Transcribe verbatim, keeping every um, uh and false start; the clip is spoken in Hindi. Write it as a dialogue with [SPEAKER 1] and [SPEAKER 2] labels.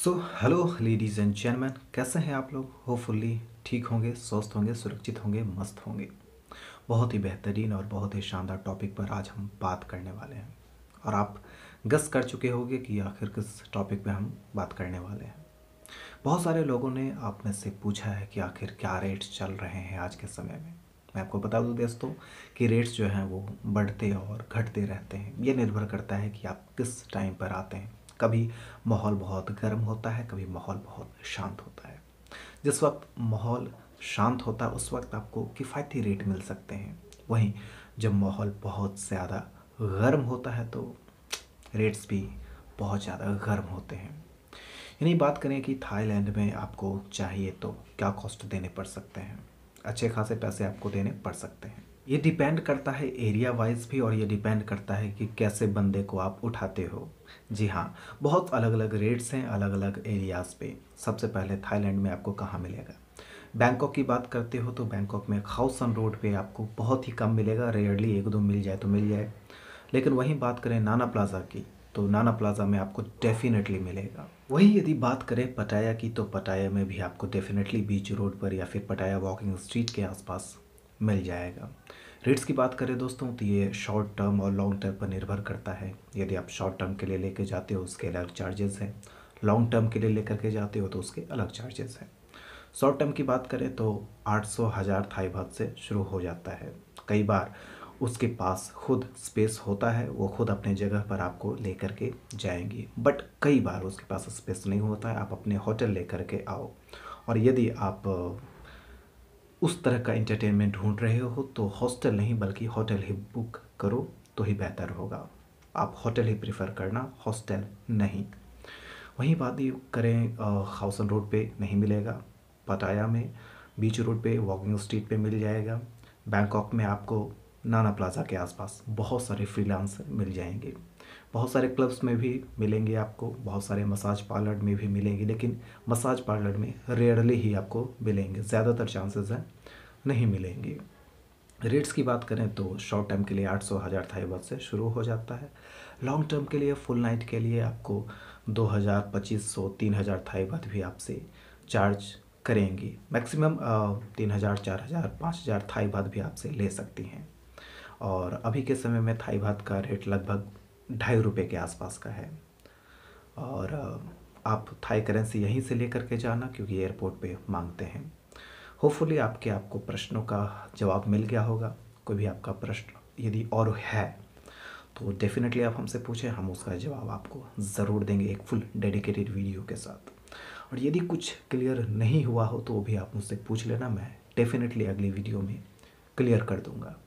[SPEAKER 1] So hello ladies and gentleman, कैसे हैं आप लोग। होपफुली ठीक होंगे, स्वस्थ होंगे, सुरक्षित होंगे, मस्त होंगे। बहुत ही बेहतरीन और बहुत ही शानदार टॉपिक पर आज हम बात करने वाले हैं और आप गस कर चुके होंगे कि आखिर किस टॉपिक पे हम बात करने वाले हैं। बहुत सारे लोगों ने आप में से पूछा है कि आखिर क्या रेट्स चल रहे हैं आज के समय में। मैं आपको बता दूं दोस्तों कि रेट्स जो हैं वो बढ़ते और घटते रहते हैं। ये निर्भर करता है कि आप किस टाइम पर आते हैं। कभी माहौल बहुत गर्म होता है, कभी माहौल बहुत शांत होता है। जिस वक्त माहौल शांत होता है उस वक्त आपको किफ़ायती रेट मिल सकते हैं। वहीं जब माहौल बहुत ज़्यादा गर्म होता है तो रेट्स भी बहुत ज़्यादा गर्म होते हैं। यानी बात करें कि थाईलैंड में आपको चाहिए तो क्या कॉस्ट देने पड़ सकते हैं, अच्छे खासे पैसे आपको देने पड़ सकते हैं। ये डिपेंड करता है एरिया वाइज भी और ये डिपेंड करता है कि कैसे बंदे को आप उठाते हो। जी हाँ, बहुत अलग अलग रेट्स हैं अलग अलग एरियाज़ पे। सबसे पहले थाईलैंड में आपको कहाँ मिलेगा। बैंकॉक की बात करते हो तो बैंकॉक में खाओसन रोड पे आपको बहुत ही कम मिलेगा, रेयरली एक दो मिल जाए तो मिल जाए। लेकिन वहीं बात करें नाना प्लाज़ा की तो नाना प्लाज़ा में आपको डेफिनेटली मिलेगा। वहीं यदि बात करें पटाया की तो पटाया में भी आपको डेफिनेटली बीच रोड पर या फिर पटाया वॉकिंग स्ट्रीट के आसपास मिल जाएगा। रेट्स की बात करें दोस्तों तो ये शॉर्ट टर्म और लॉन्ग टर्म पर निर्भर करता है। यदि आप शॉर्ट टर्म के लिए लेके जाते हो उसके अलग चार्जेस हैं, लॉन्ग टर्म के लिए लेकर के जाते हो तो उसके अलग चार्जेस हैं। शॉर्ट टर्म की बात करें तो आठ सौ हज़ार थाई बात से शुरू हो जाता है। कई बार उसके पास खुद स्पेस होता है, वो खुद अपने जगह पर आपको लेकर के जाएंगी, बट कई बार उसके पास स्पेस नहीं होता है, आप अपने होटल लेकर के आओ। और यदि आप उस तरह का एंटरटेनमेंट ढूंढ रहे हो तो हॉस्टल नहीं बल्कि होटल ही बुक करो तो ही बेहतर होगा। आप होटल ही प्रेफर करना, हॉस्टल नहीं। वहीं बात ही करें खाओसन रोड पे नहीं मिलेगा, पटाया में बीच रोड पे वॉकिंग स्ट्रीट पे मिल जाएगा। बैंकॉक में आपको नाना प्लाज़ा के आसपास बहुत सारे फ्रीलांसर मिल जाएंगे, बहुत सारे क्लब्स में भी मिलेंगे आपको, बहुत सारे मसाज पार्लर में भी मिलेंगे। लेकिन मसाज पार्लर में रेयरली ही आपको मिलेंगे, ज़्यादातर चांसेस हैं नहीं मिलेंगे। रेट्स की बात करें तो शॉर्ट टर्म के लिए आठ सौ हज़ार थाई बात से शुरू हो जाता है। लॉन्ग टर्म के लिए फुल नाइट के लिए आपको दो हज़ार पच्चीस सौ तीन हज़ार थाई बात भी आपसे चार्ज करेंगी। मैक्सिमम तीन हज़ार चार हज़ार पाँच हज़ार थाई बात भी आपसे ले सकती हैं। और अभी के समय में थाई बात का रेट लगभग ढाई रुपये के आसपास का है। और आप थाई करेंसी यहीं से लेकर के जाना क्योंकि एयरपोर्ट पे मांगते हैं। होपफुली आपके आपको प्रश्नों का जवाब मिल गया होगा। कोई भी आपका प्रश्न यदि और है तो डेफिनेटली आप हमसे पूछें, हम उसका जवाब आपको ज़रूर देंगे एक फुल डेडिकेटेड वीडियो के साथ। और यदि कुछ क्लियर नहीं हुआ हो तो वो भी आप मुझसे पूछ लेना, मैं डेफिनेटली अगली वीडियो में क्लियर कर दूंगा।